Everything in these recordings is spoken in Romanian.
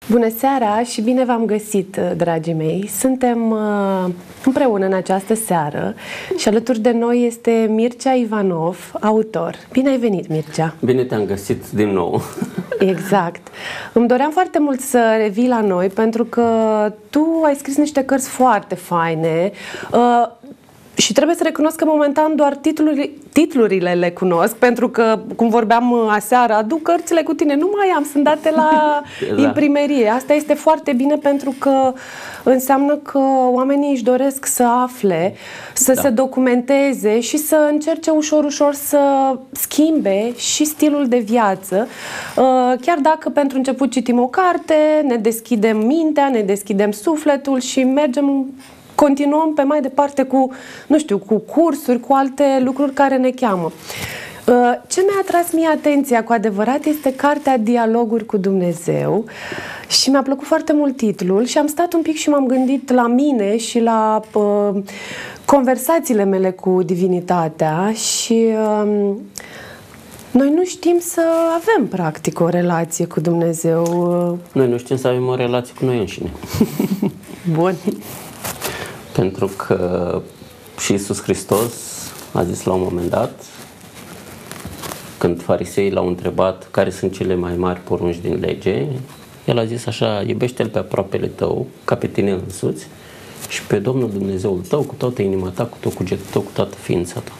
Bună seara și bine v-am găsit, dragii mei! Suntem împreună în această seară și alături de noi este Mircea Ivanov, autor. Bine ai venit, Mircea! Bine te-am găsit din nou! Exact! Îmi doream foarte mult să revii la noi pentru că tu ai scris niște cărți foarte faine și trebuie să recunosc că momentan doar titlurile le cunosc, pentru că, cum vorbeam aseară, aduc cărțile cu tine, nu mai am, sunt date la imprimerie. Asta este foarte bine pentru că înseamnă că oamenii își doresc să afle, să se documenteze și să încerce ușor să schimbe și stilul de viață. Chiar dacă pentru început citim o carte, ne deschidem mintea, ne deschidem sufletul și continuăm pe mai departe cu, nu știu, cu cursuri, cu alte lucruri care ne cheamă. Ce mi-a atras mie atenția cu adevărat este cartea Dialoguri cu Dumnezeu și mi-a plăcut foarte mult titlul și am stat un pic și m-am gândit la mine și la conversațiile mele cu divinitatea și noi nu știm să avem practic o relație cu Dumnezeu. Noi nu știm să avem o relație cu noi înșine. Bun. Pentru că și Iisus Hristos a zis la un moment dat, când fariseii l-au întrebat care sunt cele mai mari porunci din lege, el a zis așa: iubește-L pe aproapele tău ca pe tine însuți și pe Domnul Dumnezeul tău cu toată inima ta, cu tot cugetul tău, cu toată ființa ta.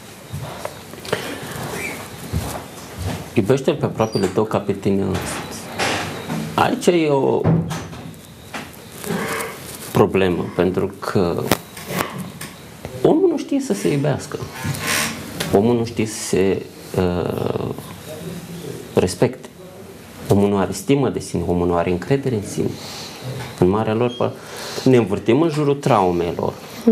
Iubește-L pe aproapele tău ca pe tine însuți. Aici e o problemă, pentru că omul nu știe să se iubească. Omul nu știe să se respecte. Omul nu are stimă de sine, omul nu are încredere în sine. În marea lor ne învârtim în jurul traumelor.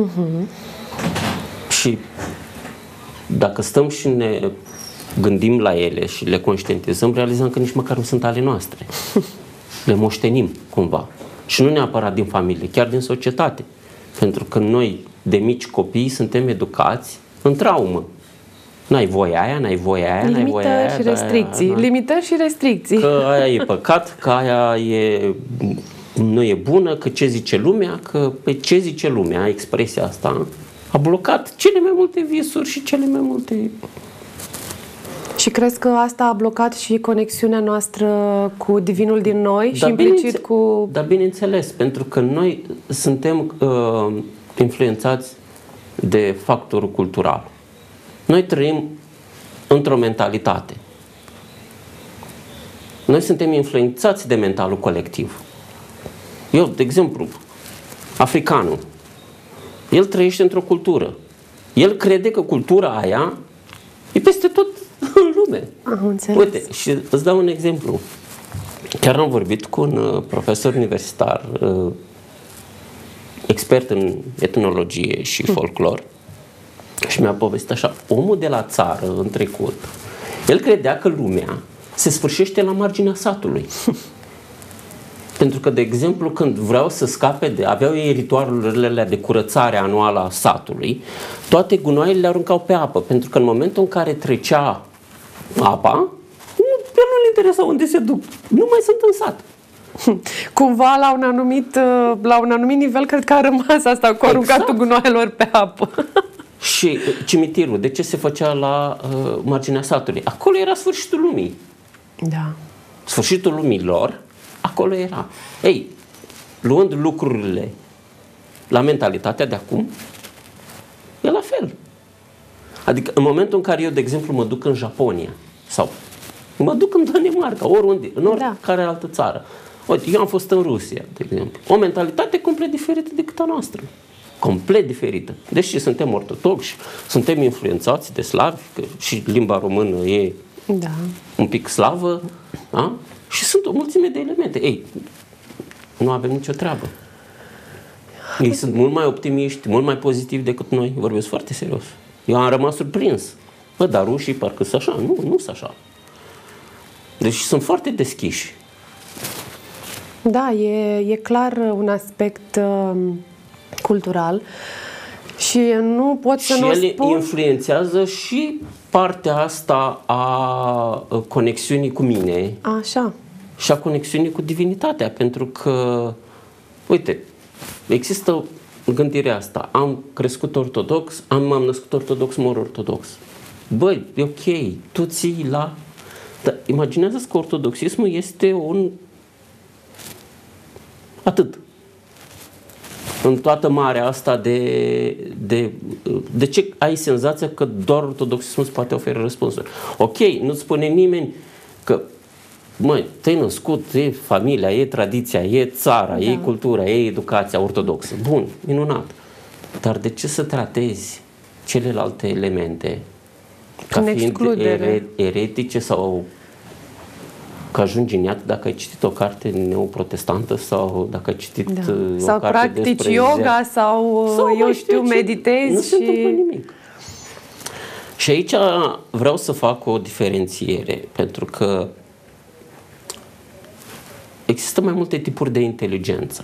Și dacă stăm și ne gândim la ele și le conștientizăm, realizăm că nici măcar nu sunt ale noastre. Le moștenim cumva. Și nu neapărat din familie, chiar din societate. Pentru că noi, de mici copii, suntem educați în traumă. N-ai voie aia, n-ai voie aia, n-ai voie aia. Limitări și restricții. Limitări și restricții. Că aia e păcat, că aia nu e bună, că ce zice lumea, că pe ce zice lumea, expresia asta a blocat cele mai multe visuri și cele mai multe... Și crezi că asta a blocat și conexiunea noastră cu Divinul din noi și implicit cu... Da, bineînțeles, pentru că noi suntem influențați de factorul cultural. Noi trăim într-o mentalitate. Noi suntem influențați de mentalul colectiv. Eu, de exemplu, africanul, el trăiește într-o cultură. El crede că cultura aia e peste tot în lume. Uite, și îți dau un exemplu. Chiar am vorbit cu un profesor universitar, expert în etnologie și folclor, și mi-a povestit așa: omul de la țară, în trecut, el credea că lumea se sfârșește la marginea satului. Pentru că, de exemplu, când vreau să scape aveau ei ritualurile de curățare anuală a satului, toate gunoaiele le aruncau pe apă, pentru că în momentul în care trecea apa, nu le interesa unde se duc, nu mai sunt în sat. Cumva la un anumit nivel cred că a rămas asta cu aruncatul gunoaielor pe apă. Și cimitirul, de ce se făcea la marginea satului? Acolo era sfârșitul lumii. Da. Sfârșitul lumii lor, acolo era. Ei, luând lucrurile la mentalitatea de acum, e la fel. Adică în momentul în care eu, de exemplu, mă duc în Japonia sau mă duc în Danemarca, oriunde, în oricare altă țară. Uite, eu am fost în Rusia, de exemplu. O mentalitate complet diferită decât a noastră. Complet diferită. Deși suntem ortodoxi, suntem influențați de slavi, că și limba română e un pic slavă, da? Și sunt o mulțime de elemente. Ei, nu avem nicio treabă. Ei sunt mult mai optimiști, mult mai pozitivi decât noi. Vorbesc foarte serios. Eu am rămas surprins. Bă, dar rușii parcă sunt așa. Nu sunt așa. Deci sunt foarte deschiși. Da, e clar un aspect cultural și nu pot să nu spun... Și el influențează și partea asta a conexiunii cu mine. Așa. și a conexiunii cu divinitatea, pentru că, uite, există gândirea asta, am crescut ortodox, m-am născut ortodox, mor ortodox. Băi, e ok, tu ții la... Dar imaginează-ți că ortodoxismul este un... atât. În toată marea asta de ce ai senzația că doar ortodoxismul îți poate oferi răspunsuri? Ok, nu-ți spune nimeni că măi, te-ai născut, e familia, e tradiția, e țara, e cultura, e educația ortodoxă. Bun, minunat. Dar de ce să tratezi celelalte elemente ca fiind eretice sau că ajungi în iad dacă ai citit o carte neoprotestantă sau dacă ai citit o sau carte practici despre yoga sau eu știu, meditezi nu și... se întâmplă nimic. Și aici vreau să fac o diferențiere, pentru că există mai multe tipuri de inteligență.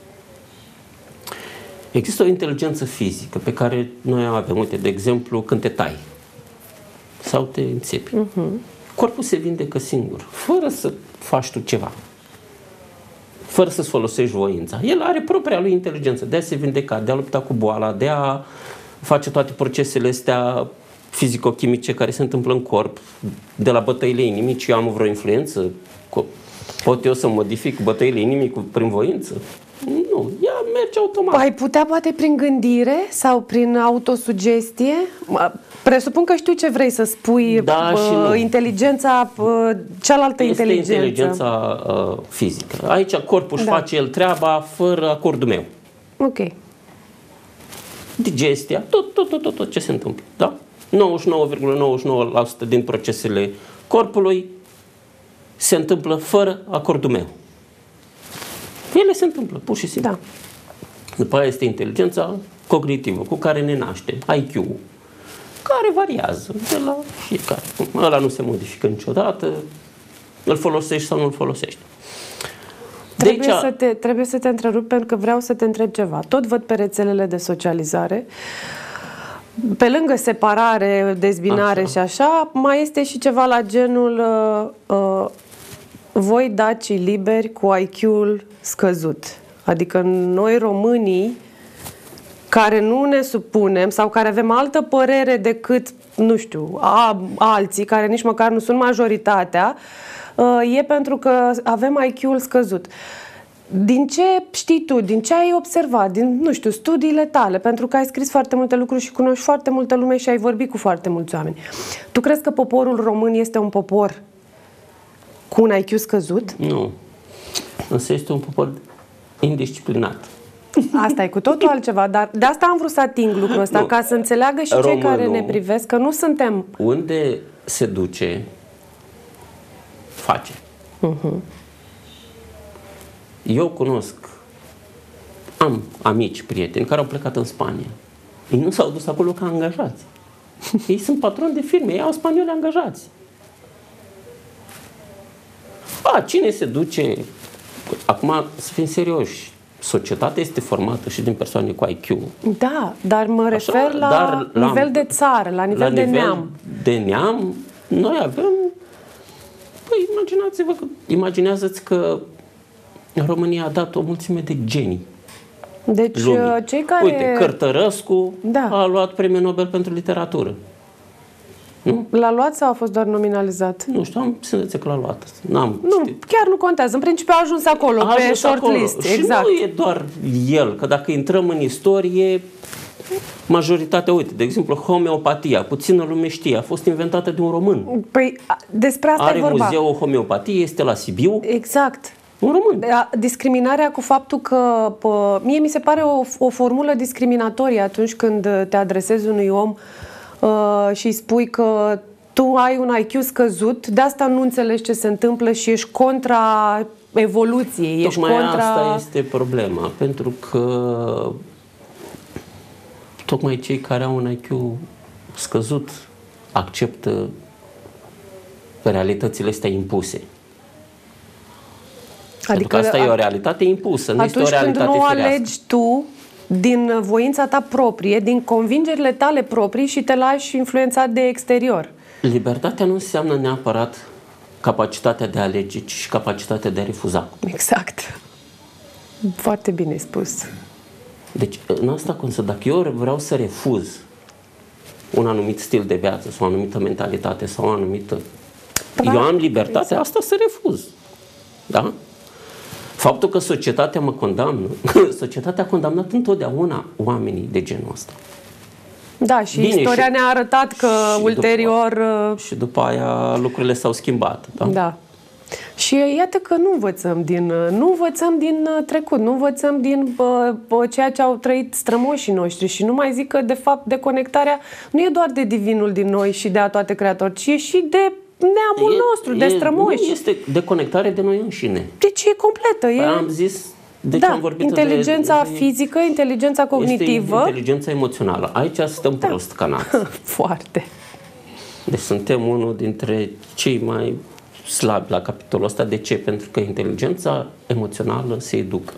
Există o inteligență fizică pe care noi o avem. Uite, de exemplu, când te tai sau te înțepi. Corpul se vindecă singur, fără să faci tu ceva. Fără să-ți folosești voința. El are propria lui inteligență de a se vindeca, de a lupta cu boala, de a face toate procesele astea fizico-chimice care se întâmplă în corp, de la bătăile inimii. Eu am vreo influență? Pot eu să modific bătăile inimii prin voință? Nu, ea merge automat. Ai putea poate prin gândire sau prin autosugestie? Presupun că știu ce vrei să spui, da, și nu. Inteligența, cealaltă este inteligența fizică. Aici corpul își face el treaba fără acordul meu. Ok. Digestia, tot ce se întâmplă, da? 99,99% din procesele corpului se întâmplă fără acordul meu. Ele se întâmplă, pur și simplu. Da. După aia este inteligența cognitivă, cu care ne naștem, IQ-ul, care variază de la fiecare. Ăla nu se modifică niciodată, îl folosești sau nu îl folosești. Trebuie să te întrerup pentru că vreau să te întreb ceva. Tot văd pe rețelele de socializare, pe lângă separare, dezbinare și așa, mai este și ceva la genul voi dacii liberi cu IQ-ul scăzut. Adică noi românii care nu ne supunem sau care avem altă părere decât, nu știu, alții care nici măcar nu sunt majoritatea, e pentru că avem IQ-ul scăzut. Din ce știi tu, din ce ai observat, din, nu știu, studiile tale, pentru că ai scris foarte multe lucruri și cunoști foarte multă lume și ai vorbit cu foarte mulți oameni. Tu crezi că poporul român este un popor cu un IQ scăzut? Nu. Însă este un popor indisciplinat. Asta e cu totul altceva, dar de asta am vrut să ating lucrul ăsta, nu. Ca să înțeleagă și cei care ne privesc că nu suntem... Unde se duce, face. Eu cunosc, am amici, prieteni care au plecat în Spania. Ei nu s-au dus acolo ca angajați. Ei sunt patroni de firme, ei au spanioli angajați. Cine se duce... Acum, să fim serioși, societatea este formată și din persoane cu IQ. Da, dar mă refer la nivel de țară, la nivel de neam. De neam, noi avem... Păi, imaginează-ți că România a dat o mulțime de genii. Deci, lumii. Cei care... Uite, Cărtărescu a luat Premiul Nobel pentru literatură. Nu? L-a luat sau a fost doar nominalizat? Nu știu, am senzația că l-a luat. Chiar nu contează. În principiu a ajuns acolo, pe shortlist. Și exact. nu e doar el, că dacă intrăm în istorie, majoritatea, uite, de exemplu, homeopatia, puțină lume știe, a fost inventată de un român. Păi, despre asta are e vorba. muzeul homeopatiei, este la Sibiu. Exact. Un român. Discriminarea cu faptul că mie mi se pare o formulă discriminatorie atunci când te adresezi unui om și îi spui că tu ai un IQ scăzut, de asta nu înțelegi ce se întâmplă și ești contra evoluției. Tocmai asta este problema, pentru că tocmai cei care au un IQ scăzut acceptă realitățile astea impuse. Adică asta e o realitate impusă, nu este o realitate firească. Atunci când nu firească. alegi tu din voința ta proprie, din convingerile tale proprii și te lași influențat de exterior. Libertatea nu înseamnă neapărat capacitatea de a alege, ci și capacitatea de a refuza. Exact. Foarte bine spus. Deci, în asta constă, dacă eu vreau să refuz un anumit stil de viață sau o anumită mentalitate sau o anumită... Eu am libertatea asta să refuz. Da? Faptul că societatea mă condamnă, societatea a condamnat întotdeauna oamenii de genul ăsta. Da, și bine, istoria ne-a arătat că ulterior... Și după aia lucrurile s-au schimbat. Da? Da. Și iată că nu învățăm din trecut, nu învățăm din ceea ce au trăit strămoșii noștri și nu mai zic că de fapt deconectarea nu e doar de divinul din noi și de a toate creatori, ci e și de neamul nostru, de strămoși. Nu este deconectare de noi înșine. Deci e completă. Am zis de ce am vorbit inteligența fizică, inteligența cognitivă. Este inteligența emoțională. Aici stăm prost ca nație. Foarte. Deci suntem unul dintre cei mai slabi la capitolul ăsta. De ce? Pentru că inteligența emoțională se educă.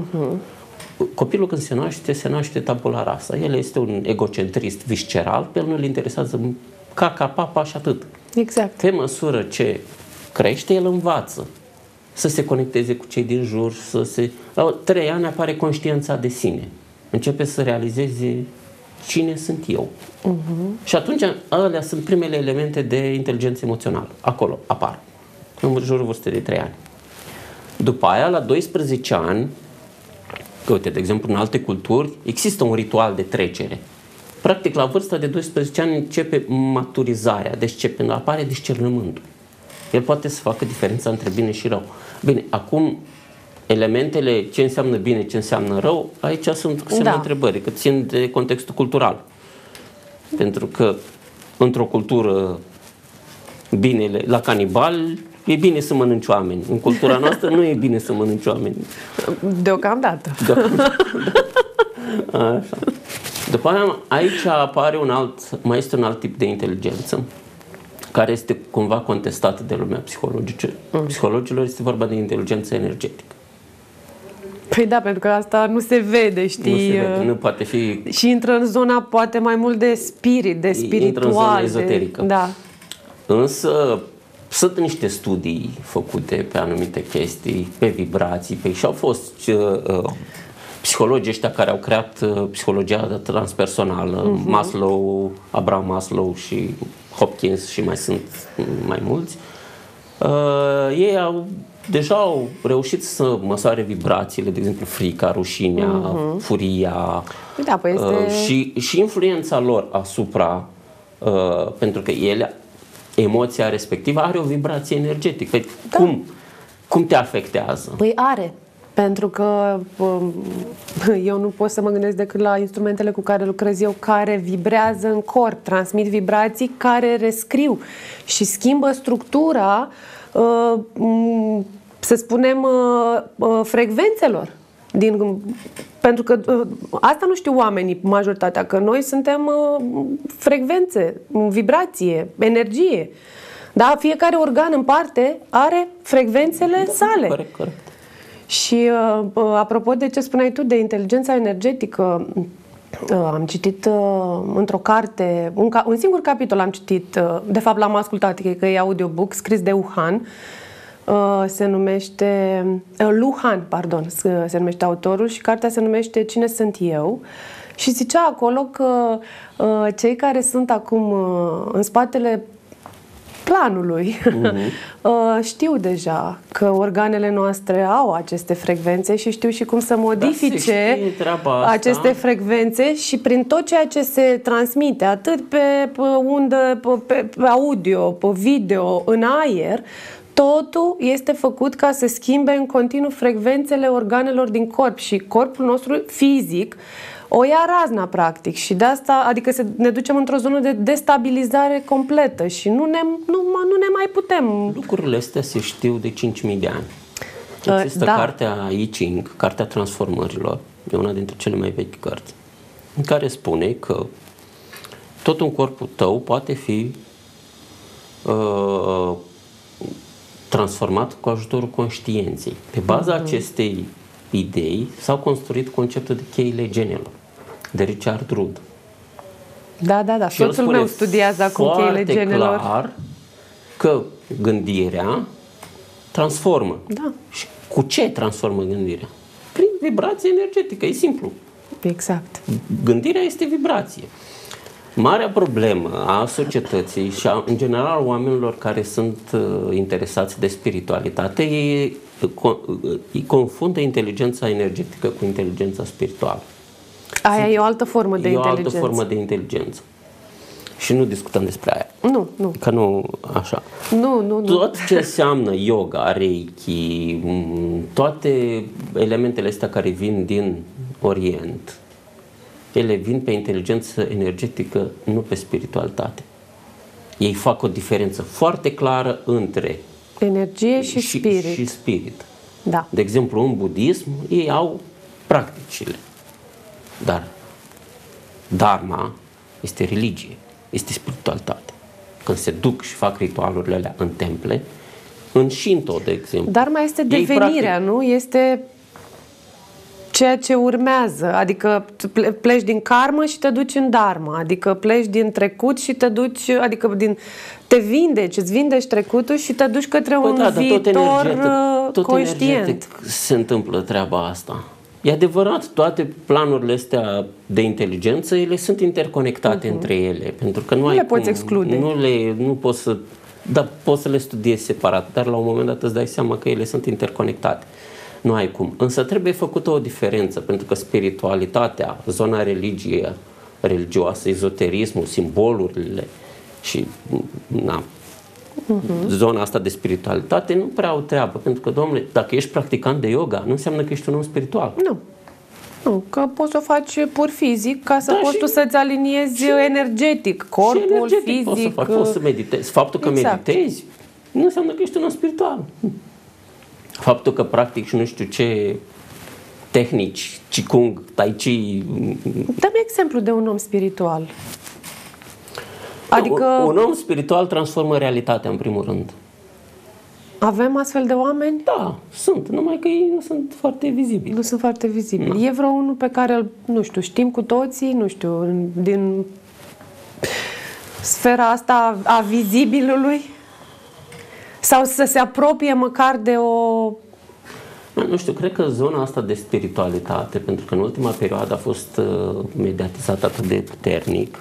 Copilul când se naște tabula rasa. El este un egocentrist visceral, pe el nu-l interesează caca, papa și atât. Exact. Pe măsură ce crește, el învață să se conecteze cu cei din jur, la 3 ani apare conștiința de sine. Începe să realizeze cine sunt eu. Și atunci alea sunt primele elemente de inteligență emoțională. Acolo apar. În jurul vârstei de 3 ani. După aia, la 12 ani, că uite, de exemplu, în alte culturi, există un ritual de trecere. Practic, la vârsta de 12 ani începe maturizarea, deci apare discernământul. El poate să facă diferența între bine și rău. Bine, acum, elementele, ce înseamnă bine, ce înseamnă rău, aici sunt semne întrebări, că țin de contextul cultural. Pentru că, într-o cultură, binele, la canibal, e bine să mănânci oameni. În cultura noastră nu e bine să mănânci oameni. Deocamdată. Așa. După aia, aici apare mai este un alt tip de inteligență care este cumva contestat de lumea psihologilor, este vorba de inteligență energetică. Păi da, pentru că asta nu se vede, știi? Nu se vede, nu poate fi... Și intră în zona poate mai mult de spirit, de spiritual. Intră în zona ezoterică. Da. Însă sunt niște studii făcute pe anumite chestii, pe vibrații, și au fost psihologii ăștia care au creat psihologia transpersonală, Maslow, Abraham Maslow și Hopkins și mai sunt mai mulți. Ei deja au reușit să măsoare vibrațiile, de exemplu frica, rușinea, furia, da, păi este... și influența lor asupra, pentru că emoția respectivă are o vibrație energetică. Păi cum te afectează? Păi are. Pentru că eu nu pot să mă gândesc decât la instrumentele cu care lucrez eu, care vibrează în corp, transmit vibrații care rescriu și schimbă structura, să spunem, frecvențelor. Pentru că asta nu știu oamenii, majoritatea, că noi suntem frecvențe, vibrație, energie. Da? Fiecare organ în parte are frecvențele sale. Corect. Și apropo de ce spuneai tu de inteligența energetică, am citit într-o carte, un singur capitol am citit, de fapt l-am ascultat, că e audiobook, scris de Wuhan, se numește Lu Han, pardon, se numește autorul și cartea se numește Cine sunt eu? Și zicea acolo că cei care sunt acum în spatele planului știu deja că organele noastre au aceste frecvențe și știu și cum să modifice aceste frecvențe și prin tot ceea ce se transmite, atât pe undă, pe audio, pe video, în aer, totul este făcut ca să schimbe în continuu frecvențele organelor din corp și corpul nostru fizic o ia razna, practic, și de asta, adică ne ducem într-o zonă de destabilizare completă și nu ne mai putem. Lucrurile astea se știu de 5.000 de ani. Există cartea I Ching, Cartea Transformărilor, e una dintre cele mai vechi cărți, în care spune că tot în corpul tău poate fi transformat cu ajutorul conștiinței. Pe baza acestei idei s-au construit conceptul de cheile genelor, de Richard Rudd. Da. Soțul meu studiază acum cheile genelor. Clar că gândirea transformă. Da. Și cu ce transformă gândirea? Prin vibrație energetică, e simplu. Exact. Gândirea este vibrație. Marea problemă a societății și în general oamenilor care sunt interesați de spiritualitate, ei confundă inteligența energetică cu inteligența spirituală. Aia e o altă formă de inteligență. E o altă formă de inteligență. Și nu discutăm despre aia. Nu. Că nu așa. Nu. Tot ce înseamnă yoga, reiki, toate elementele astea care vin din Orient, ele vin pe inteligență energetică, nu pe spiritualitate. Ei fac o diferență foarte clară între energie și spirit. Și spirit. Da. De exemplu, în budism, ei au practicile. Dar Dharma este religie, este spiritualitate. Când se duc și fac ritualurile alea în temple, în Shinto, de exemplu. Dharma este devenirea, nu? Este ceea ce urmează. Adică pleci din karmă și te duci în dharma. Adică pleci din trecut și te duci, adică te vindeci, îți vindeci trecutul și te duci către un viitor tot conștient. Energetic se întâmplă treaba asta. E adevărat, toate planurile astea de inteligență, ele sunt interconectate între ele, pentru că nu le poți exclude. Nu poți să, da, poți să le studiezi separat, dar la un moment dat îți dai seama că ele sunt interconectate. Nu ai cum. Însă trebuie făcută o diferență, pentru că spiritualitatea, zona religioasă, ezoterismul, simbolurile și zona asta de spiritualitate nu prea au treabă, pentru că, domnule, dacă ești practicant de yoga, nu înseamnă că ești un om spiritual. Nu, că poți să o faci pur fizic ca să poți tu să-ți aliniezi energetic, corpul, fizic. Poți să meditezi. Faptul că meditezi nu înseamnă că ești un om spiritual. Faptul că practici nu știu ce tehnici, Qigong, Tai Chi. Dă-mi exemplu de un om spiritual. Adică un om spiritual transformă realitatea, în primul rând. Avem astfel de oameni? Da, sunt, numai că ei nu sunt foarte vizibili. Nu sunt foarte vizibili. E vreo unul pe care îl, nu știu, știm cu toții, nu știu, din sfera asta a vizibilului? Sau să se apropie măcar de o... Nu știu, cred că zona asta de spiritualitate, pentru că în ultima perioadă a fost mediatizată atât de puternic,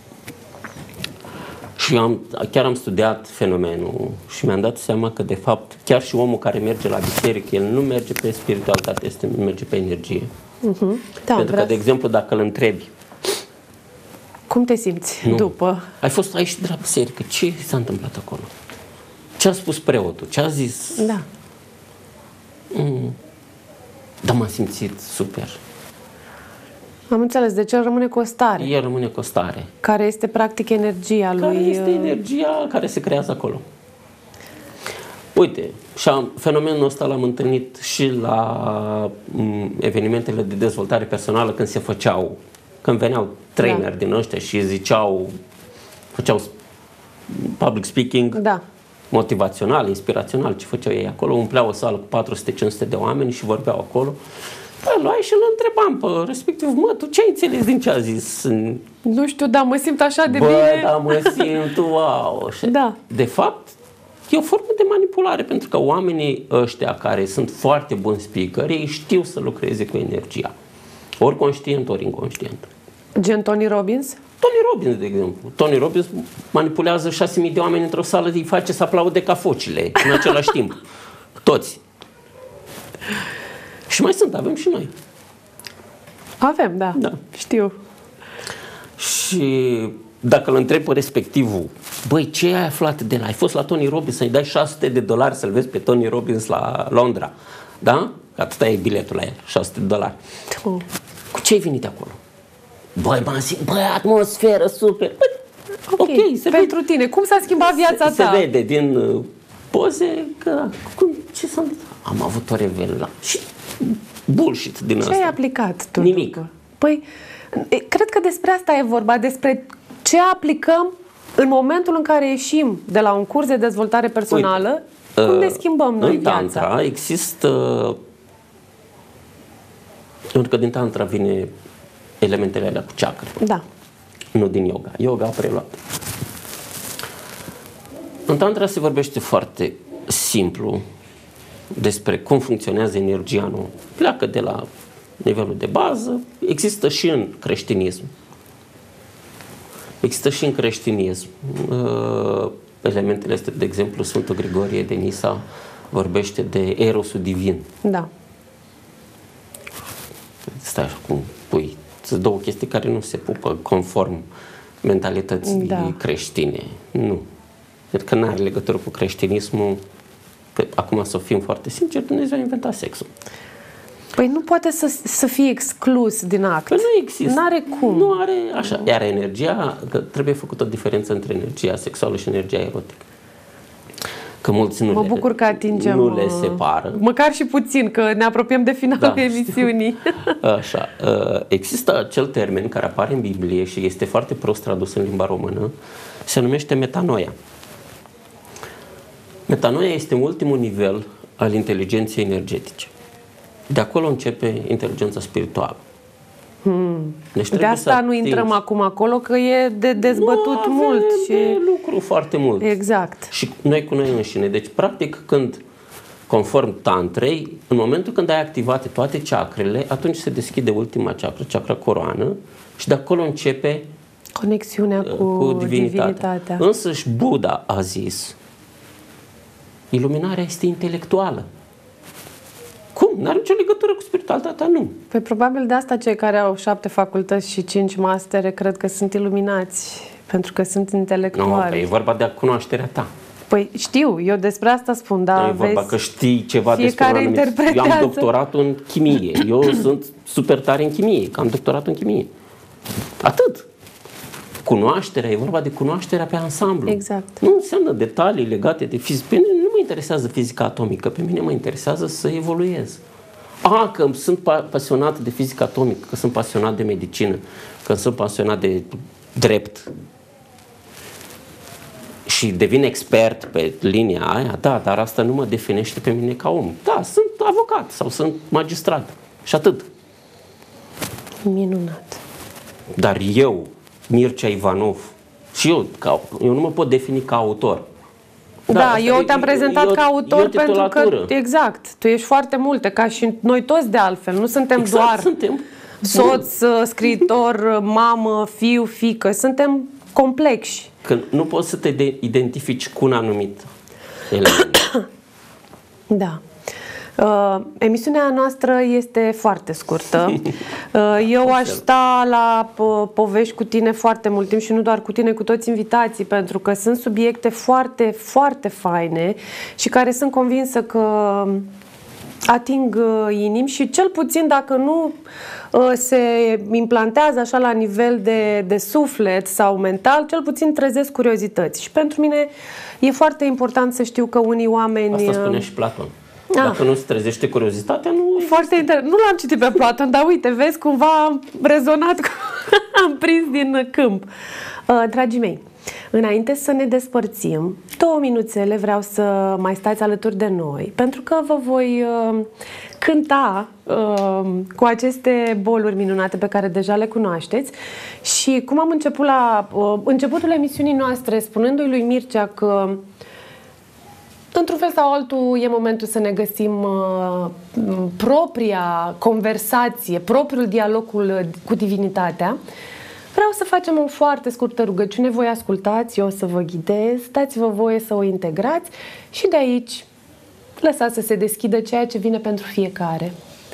și chiar am studiat fenomenul și mi-am dat seama că, de fapt, chiar și omul care merge la biserică, el nu merge pe spiritualitate, merge pe energie. Da, pentru că, de exemplu, dacă îl întrebi, cum te simți după? Ai fost aici de la biserică, ce s-a întâmplat acolo? Ce a spus preotul? Ce a zis? Da. Dar m-am simțit super. Am înțeles, deci el rămâne cu o stare. El rămâne cu o stare. Care este practic energia lui. Care este energia care se creează acolo. Uite, și fenomenul ăsta l-am întâlnit și la evenimentele de dezvoltare personală când veneau traineri din ăștia și făceau public speaking, motivațional, inspirațional, ce făceau ei acolo, umpleau o sală cu 400-500 de oameni și vorbeau acolo. Păi, luai și îl întrebam pe respectiv, tu ce ai înțeles din ce a zis? Nu știu, dar mă simt așa de bine. Da, mă simt, wow. Da. De fapt, e o formă de manipulare, pentru că oamenii ăștia care sunt foarte buni speakeri, ei știu să lucreze cu energia. Ori conștient, ori inconștient. Gen Tony Robbins? Tony Robbins, de exemplu. Tony Robbins manipulează 6.000 de oameni într-o sală, îi face să aplaude ca focile în același timp. Toți. Și mai avem și noi. Avem, da. Știu. Și dacă îl întrebi pe respectivul, băi, ce ai aflat de la... Ai fost la Tony Robbins să-i dai $600 să-l vezi pe Tony Robbins la Londra. Da? Atâta e biletul la el, $600. Cu ce ai venit acolo? Băi, atmosferă super. Ok, pentru tine. Cum s-a schimbat viața ta? Se vede din poze că... Ce s-a întâmplat? Am avut o revelație. Și bullshit din asta. Ce ai aplicat tu? Nimic. Păi, cred că despre asta e vorba, despre ce aplicăm în momentul în care ieșim de la un curs de dezvoltare personală. Uite, cum ne schimbăm noi viața? În Tantra există... Pentru că din Tantra vine elementele alea cu chakra. Da. Nu din yoga. Yoga a preluat. În Tantra se vorbește foarte simplu despre cum funcționează energia în om. Pleacă de la nivelul de bază, există și în creștinism. Există și în creștinism. Elementele astea, de exemplu, Sfântul Grigorie de Nisa vorbește de erosul divin. Da. Stai așa cum pui. Sunt două chestii care nu se pupă conform mentalității creștine. Nu. Cred că nu are legătură cu creștinismul. Că, acum să fim foarte sinceri, Dumnezeu a inventat sexul. Păi nu poate să fie exclus din act. Păi nu există. N-are cum. Nu are așa. Iar energia, că trebuie făcută o diferență între energia sexuală și energia erotică. Că mulți Mă bucur că atingem, nu le separă. Măcar și puțin, că ne apropiem de finalul emisiunii. Așa. Există acel termen care apare în Biblie și este foarte prost tradus în limba română, se numește metanoia. Metanoia este ultimul nivel al inteligenței energetice. De acolo începe inteligența spirituală. Deci de asta nu intrăm acum acolo, că e de dezbătut mult. Și lucru foarte mult. Exact. Și noi cu noi înșine. Deci, practic, când, conform tantrei, în momentul când ai activate toate chakrele, atunci se deschide ultima chakră, chakra coroană, și de acolo începe conexiunea cu divinitatea. Însăși Buddha a zis, iluminarea este intelectuală. Cum? N-are nicio legătură cu spiritualitatea? Nu. Păi probabil de asta cei care au 7 facultăți și 5 mastere cred că sunt iluminați, pentru că sunt intelectuali. Nu, e vorba de cunoașterea ta. Păi știu, eu despre asta spun, dar e vorba că știi ceva despre un anumit. Eu am doctoratul în chimie. Eu sunt super tare în chimie, că am doctoratul în chimie. Atât. Cunoașterea, e vorba de cunoașterea pe ansamblu. Exact. Nu înseamnă detalii legate de fizică. Pe mine nu mă interesează fizica atomică, pe mine mă interesează să evoluez. Că sunt pasionat de fizică atomică, că sunt pasionat de medicină, că sunt pasionat de drept și devin expert pe linia aia, da, dar asta nu mă definește pe mine ca om. Da, sunt avocat sau sunt magistrat și atât. Minunat. Dar eu, Mircea Ivanov, și eu nu mă pot defini ca autor. Da, eu te-am prezentat ca autor pentru că, exact, tu ești foarte multe, ca și noi toți de altfel, nu suntem doar soț, scriitor, mamă, fiu, fiică, suntem complexi. Că nu poți să te identifici cu un anumit element. Da. Emisiunea noastră este foarte scurtă. Eu aș sta la povești cu tine foarte mult timp și nu doar cu tine, cu toți invitații, pentru că sunt subiecte foarte, foarte faine și care sunt convinsă că ating inimi și cel puțin dacă nu se implantează așa la nivel de suflet sau mental, cel puțin trezesc curiozități. Și pentru mine e foarte important să știu că unii oameni... Asta spune și Platon. Dacă nu se trezește curiozitatea, nu... Foarte interesant. Nu l-am citit pe Platon, dar uite, vezi, cumva am rezonat, am prins din câmp. Dragii mei, înainte să ne despărțim, 2 minuțele vreau să mai stați alături de noi, pentru că vă voi cânta cu aceste boluri minunate pe care deja le cunoașteți. Și cum am început la începutul emisiunii noastre, spunându-i lui Mircea că într-un fel sau altul e momentul să ne găsim propria conversație, propriul dialog cu divinitatea. Vreau să facem o foarte scurtă rugăciune, voi ascultați, eu o să vă ghidez, dați-vă voie să o integrați și de aici lăsați să se deschidă ceea ce vine pentru fiecare.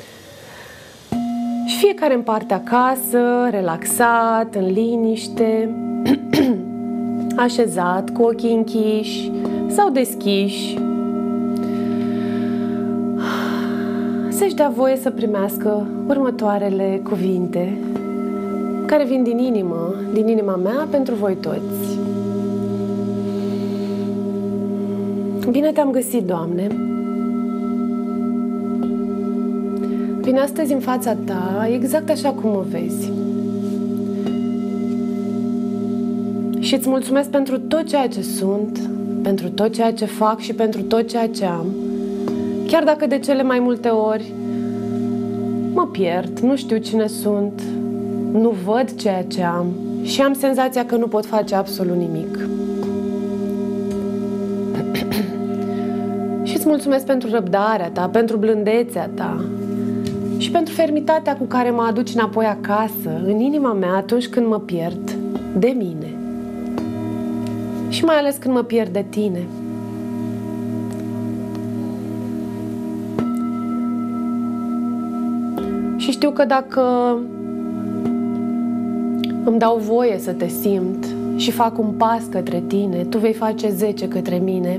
Și fiecare în parte acasă, relaxat, în liniște, așezat, cu ochii închiși sau deschiși, să-și dea voie să primească următoarele cuvinte care vin din inima mea pentru voi toți. Bine te-am găsit, Doamne! Vin astăzi în fața Ta, exact așa cum mă vezi. Și îți mulțumesc pentru tot ceea ce sunt, pentru tot ceea ce fac și pentru tot ceea ce am. Chiar dacă de cele mai multe ori mă pierd, nu știu cine sunt, nu văd ceea ce am și am senzația că nu pot face absolut nimic. îți mulțumesc pentru răbdarea ta, pentru blândețea ta și pentru fermitatea cu care mă aduci înapoi acasă, în inima mea, atunci când mă pierd de mine și mai ales când mă pierd de tine. Și știu că dacă îmi dau voie să te simt și fac un pas către tine, tu vei face 10 către mine.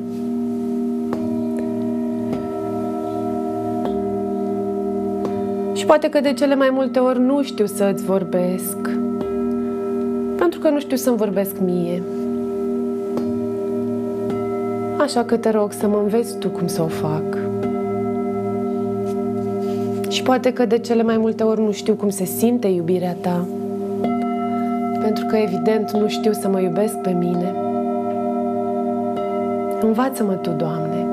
Și poate că de cele mai multe ori nu știu să îți vorbesc, pentru că nu știu să-mi vorbesc mie. Așa că te rog să mă înveți tu cum să o fac. Și poate că de cele mai multe ori nu știu cum se simte iubirea ta, pentru că evident nu știu să mă iubesc pe mine. Învață-mă tu, Doamne.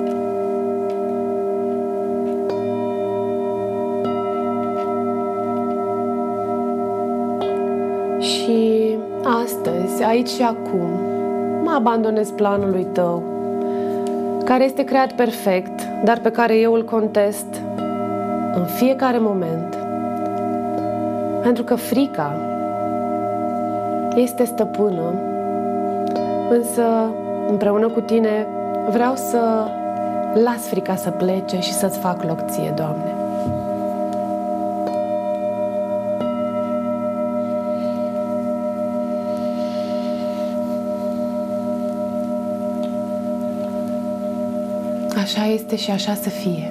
Și astăzi, aici și acum, mă abandonez planului tău, care este creat perfect, dar pe care eu îl contest în fiecare moment. Pentru că frica este stăpână, însă împreună cu tine vreau să las frica să plece și să-ți fac loc ție, Doamne. Așa este și așa să fie.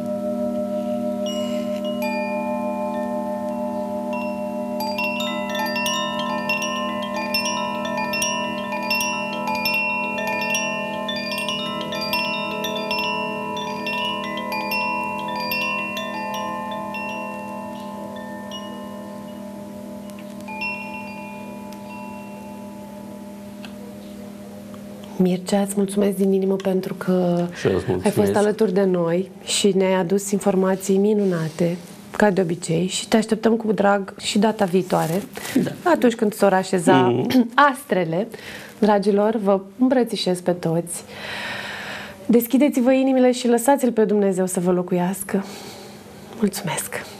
Mircea, îți mulțumesc din inimă pentru că ai fost alături de noi și ne-ai adus informații minunate, ca de obicei, și te așteptăm cu drag și data viitoare, atunci când s-or așeza astrele. Dragilor, vă îmbrățișez pe toți. Deschideți-vă inimile și lăsați-L pe Dumnezeu să vă locuiască. Mulțumesc!